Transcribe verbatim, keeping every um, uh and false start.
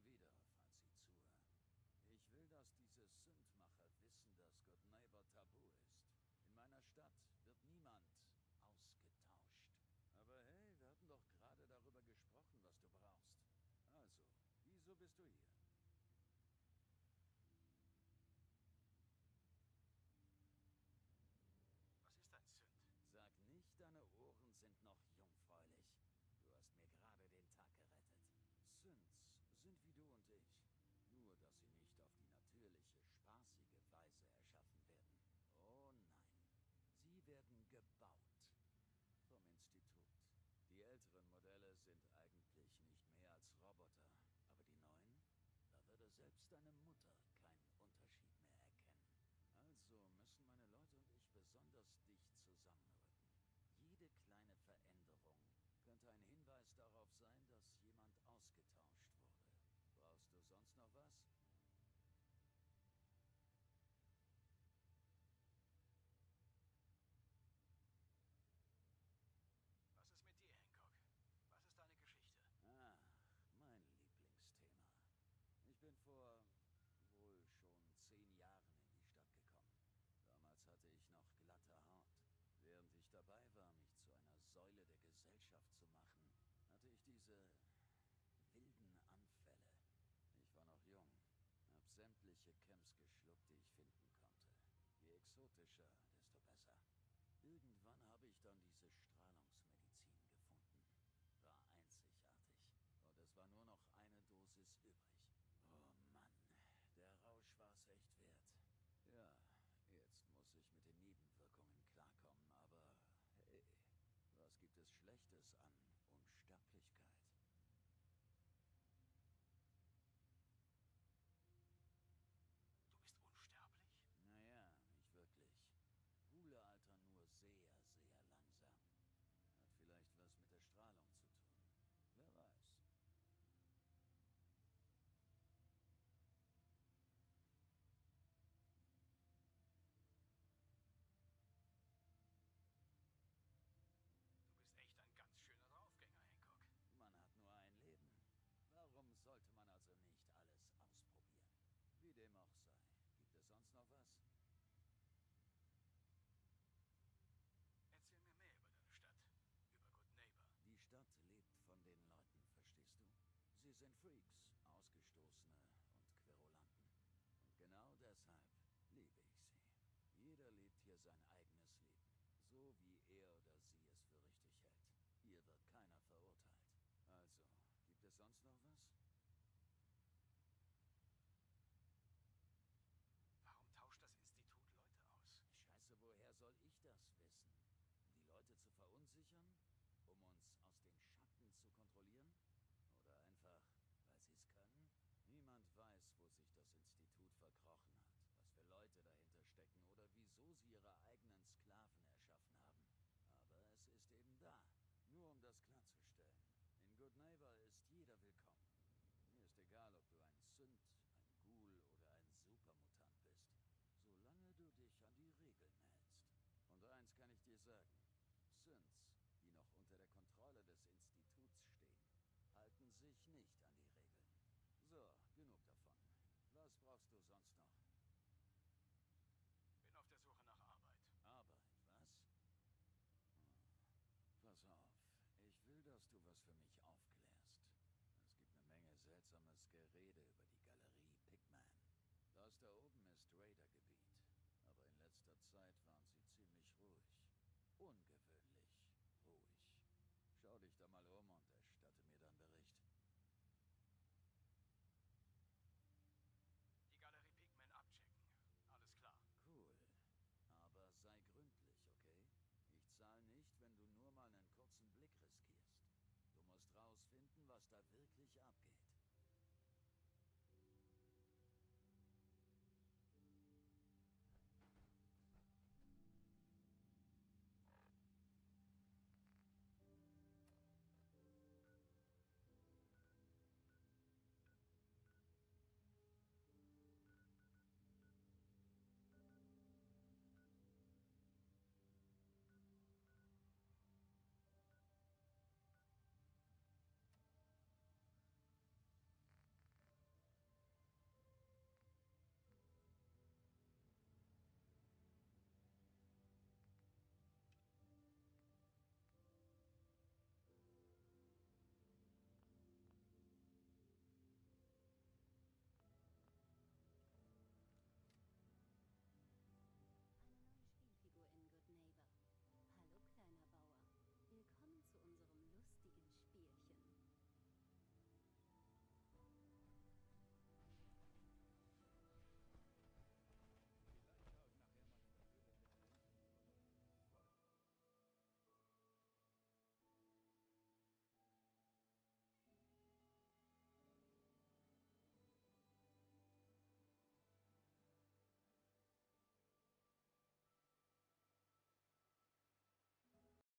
mal wieder, falls Sie zuhören. Ich will, dass diese Sündmacher wissen, dass Good Neighbor tabu ist. In meiner Stadt wird niemand ausgetauscht. Aber hey, wir hatten doch gerade darüber gesprochen, was du brauchst. Also, wieso bist du hier? Was ist ein Sünd? Sag nicht, deine Ohren sind noch jungfräulich. Du hast mir gerade den Tag gerettet. Synths sind wie du und ich. Nur, dass sie nicht auf die natürliche, spaßige Weise erschaffen werden. Oh nein. Sie werden gebaut. Vom Institut. Die älteren Modelle sind eigentlich nicht mehr als Roboter. Aber die neuen? Da würde selbst deine Mutter keinen Unterschied mehr erkennen. Also müssen meine Leute und ich besonders dicht zusammenrücken. Jede kleine Veränderung könnte ein Hinweis darauf sein, dass jemand ausgetauscht wurde. Brauchst du sonst noch was? Was ist mit dir, Hancock? Was ist deine Geschichte? Ach, mein Lieblingsthema. Ich bin vor wohl schon zehn Jahren in die Stadt gekommen. Damals hatte ich noch glatte Haut. Während ich dabei war, mich zu einer Säule der Gesellschaft zu machen, hatte ich diese wilden Anfälle. Ich war noch jung, hab sämtliche Camps geschluckt, die ich finden konnte. Je exotischer, desto besser. Irgendwann habe ich dann diese Strahlungsmedizin gefunden. War einzigartig. Und es war nur noch eine Dosis übrig. Oh Mann, der Rausch war's echt wert. Ja, jetzt muss ich mit den Nebenwirkungen klarkommen, aber hey, was gibt es Schlechtes an Unsterblichkeit? Du bist unsterblich? Naja, nicht wirklich. Gule altern nur sehr, sehr langsam. Hat vielleicht was mit der Strahlung zu tun. Wer weiß. Du bist echt ein ganz schöner Draufgänger, Hancock. Man hat nur ein Leben. Warum sollte man also nicht alles ausprobieren? Wie dem auch sei. Gibt es sonst noch was? Erzähl mir mehr über deine Stadt. Über Good Neighbor. Die Stadt lebt von den Leuten, verstehst du? Sie sind Freaks, Ausgestoßene und Querulanten. Und genau deshalb liebe ich sie. Jeder lebt hier sein eigenes Leben, so wie er oder sie es für richtig hält. Hier wird keiner verurteilt. Also, gibt es sonst noch was? Warum tauscht das Institut Leute aus? Scheiße, woher soll ich das wissen? Um die Leute zu verunsichern? Um uns aus den Schatten zu kontrollieren? Oder einfach, weil sie es können? Niemand weiß, wo sich das Institut verkrochen hat, was für Leute dahinter stecken oder wieso sie ihre eigenen Sklaven erschaffen haben. Aber es ist eben da. Nur um das klarzustellen. In Good Neighbor ist jeder willkommen. Mir ist egal, ob du ein Sünd, ein Ghoul oder ein Supermutant bist. Solange du dich an die Regeln hältst. Und eins kann ich dir sagen. Synths, die noch unter der Kontrolle des Instituts stehen, halten sich nicht an die Regeln. So, genug davon. Was brauchst du sonst noch? Bin auf der Suche nach Arbeit. Arbeit, was? Hm. Pass auf, ich will, dass du was für mich aufklärst. Es gibt eine Menge seltsames Gerede über die Galerie Pigman. Das da